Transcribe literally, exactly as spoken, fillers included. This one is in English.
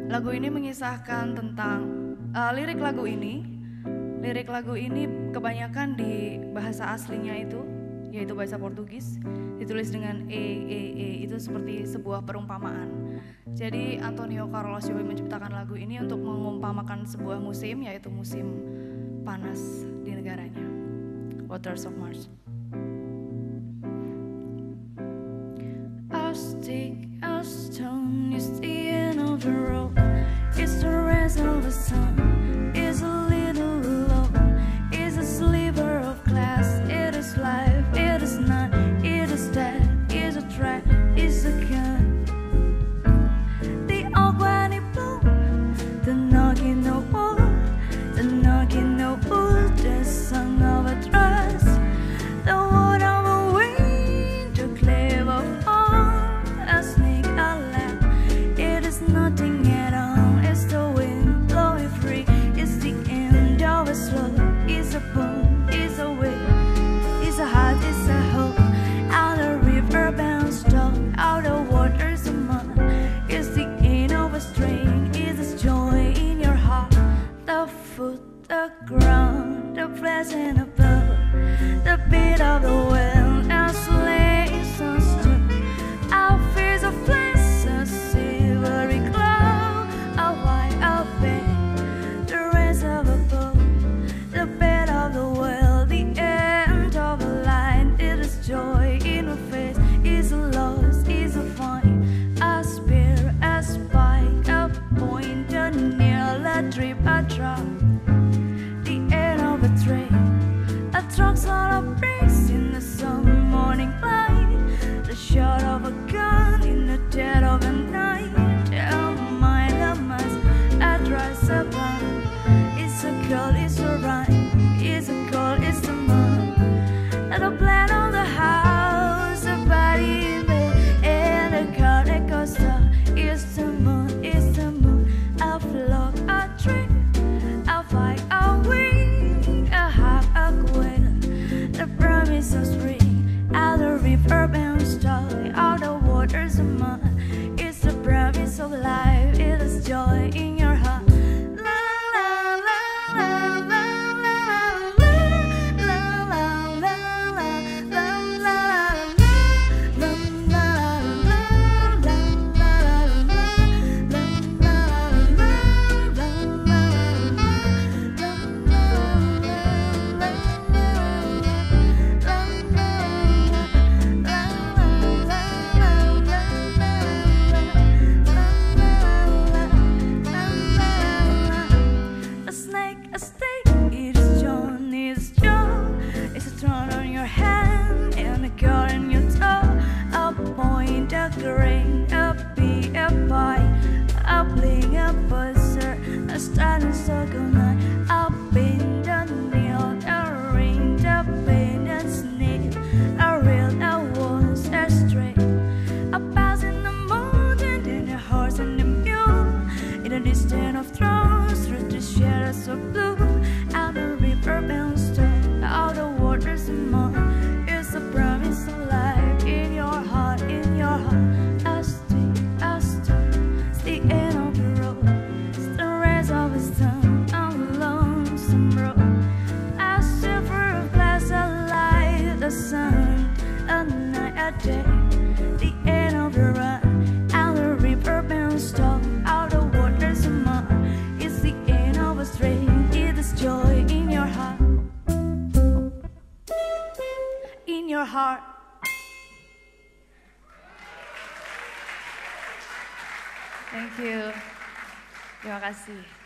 Lagu ini mengisahkan tentang uh, lirik lagu ini. Lirik lagu ini kebanyakan di bahasa aslinya itu, yaitu bahasa Portugis, ditulis dengan E, E, E, itu seperti sebuah perumpamaan. Jadi Antonio Carlos Jobim menciptakan lagu ini untuk mengumpamakan sebuah musim, yaitu musim panas di negaranya. Waters of March. A stick, a stone is the end of the road. It's the rest of the sun. It's a little alone. It's a sliver of glass. It is life. It is not. It is death. It's a track. It's a gun. The old when it blew. The knocking the wall. The knocking the wood. The song of a trust. The word of a wind. The clave of all. A snake, a lamb. It is nothing at all. It's the wind blowing free. It's the end of a slow. It's a boom. It's a wave. It's a heart. It's a hope. Out of river bound stop. Out of waters of mud. It's the end of a string. It's a joy in your heart. The foot, the ground, the present above. The beat of the wind. A sleigh sun stood. Our fears of flesh. A silvery cloud. A white of pain. The rest of a boat. The bed of the well. The end of a line. It is joy in a face. It's a loss. It's a find. A spear. A spike. A point. A nail. A drip. A drop. The end of a train. A truck's all of breeze in the summer morning light. The shot of a gun in the dead of the night. A mind of mass. A dry savannah. It's a girl. It's a rhyme. It's a call. It's the moon. And the plan of the house. A body in bed. And a car that goes up. It's the moon. It's the moon. A flock. A tree. A fight. A wing. A hawk. A quail. The promise of spring. Out of river bound star. Out of waters of mud. It's the promise of life. It is joy in your heart. La la la la la la la la la la A snake, a stake, it is John, it's John. It's a thorn on your hand and a car in your toe. A point, a grain, a bee, a bite, a bling, a buzzer, a star and circle night. A pin, a nail, a ring, a pain, a snake, a rail, a was, a string. A pass in the mountain, and a horse and a mule. In a distance of thrones, through the shadows of blue. Out the river bound stone, out the waters of mud. It's a promise of life in your heart, in your heart. A stick, a stone, it's the end of the road. It's the rest of the sun on a lonesome road. A silver of glass, a light, the sun, a night, a day. The end of the run, out the river bound stone, out the waters of mud. It's the end of a string. It is joy in your heart. In your heart. Thank you. Terima kasih.